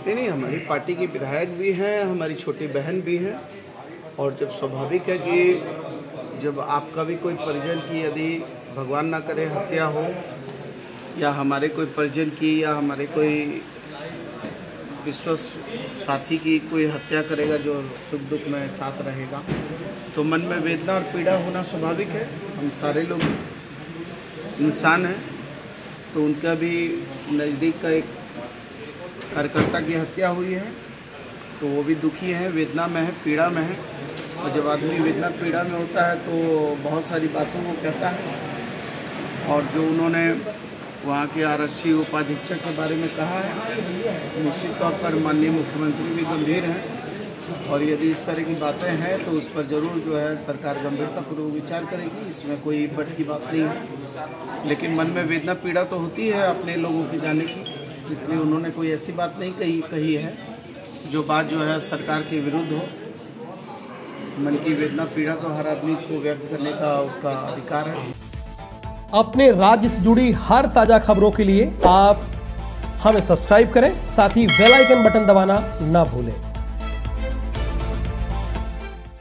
नहीं, हमारी पार्टी की विधायक भी हैं, हमारी छोटी बहन भी हैं। और जब स्वाभाविक है कि जब आपका भी कोई परिजन की यदि भगवान ना करे हत्या हो, या हमारे कोई परिजन की या हमारे कोई विश्वास साथी की कोई हत्या करेगा जो सुख दुख में साथ रहेगा, तो मन में वेदना और पीड़ा होना स्वाभाविक है। हम सारे लोग इंसान हैं, तो उनका भी नज़दीक का एक कार्यकर्ता की हत्या हुई है, तो वो भी दुखी है, वेदना में है, पीड़ा में है। और जब आदमी वेदना पीड़ा में होता है तो बहुत सारी बातों को कहता है। और जो उन्होंने वहाँ के आरक्षी उपाधीक्षक के बारे में कहा है, निश्चित तौर पर माननीय मुख्यमंत्री भी गंभीर हैं, और यदि इस तरह की बातें हैं तो उस पर ज़रूर जो है सरकार गंभीरतापूर्वक विचार करेगी। इसमें कोई बट की बात नहीं है, लेकिन मन में वेदना पीड़ा तो होती है अपने लोगों के जाने की, इसलिए उन्होंने कोई ऐसी बात नहीं कही है जो बात जो है सरकार के विरुद्ध हो। मन की वेदना पीड़ा तो हर आदमी को व्यक्त करने का उसका अधिकार है। अपने राज्य से जुड़ी हर ताजा खबरों के लिए आप हमें सब्सक्राइब करें, साथ ही बेल आइकन बटन दबाना ना भूलें।